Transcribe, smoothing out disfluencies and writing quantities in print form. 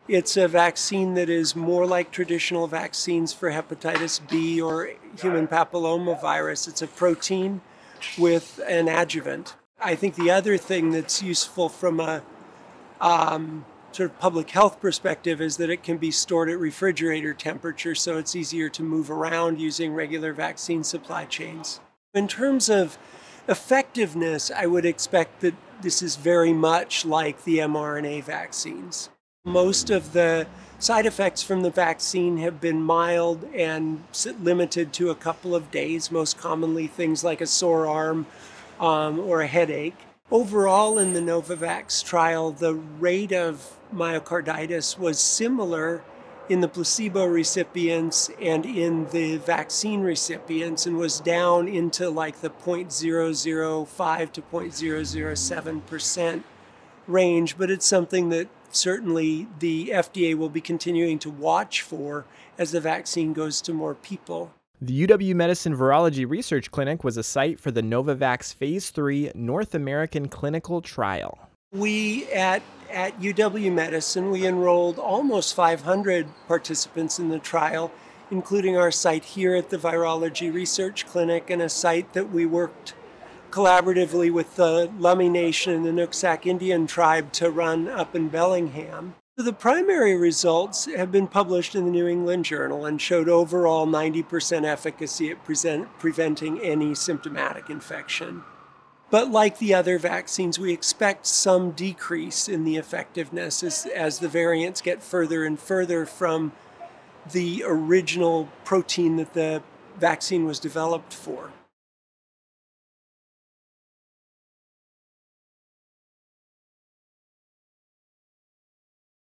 It's a vaccine that is more like traditional vaccines for hepatitis B or human papillomavirus. It's a protein with an adjuvant. I think the other thing that's useful from a sort of public health perspective is that it can be stored at refrigerator temperature, so it's easier to move around using regular vaccine supply chains. In terms of effectiveness, I would expect that this is very much like the mRNA vaccines. Most of the side effects from the vaccine have been mild and limited to a couple of days, most commonly things like a sore arm or a headache. Overall, in the Novavax trial, the rate of myocarditis was similar in the placebo recipients and in the vaccine recipients, and was down into like the 0.005 to 0.007% range, but it's something that certainly the FDA will be continuing to watch for as the vaccine goes to more people. The UW-Medicine Virology Research Clinic was a site for the Novavax Phase 3 North American clinical trial. We at UW-Medicine, we enrolled almost 500 participants in the trial, including our site here at the Virology Research Clinic and a site that we worked collaboratively with the Lummi Nation and the Nooksack Indian tribe to run up in Bellingham. The primary results have been published in the New England Journal and showed overall 90% efficacy at preventing any symptomatic infection. But like the other vaccines, we expect some decrease in the effectiveness as the variants get further and further from the original protein that the vaccine was developed for.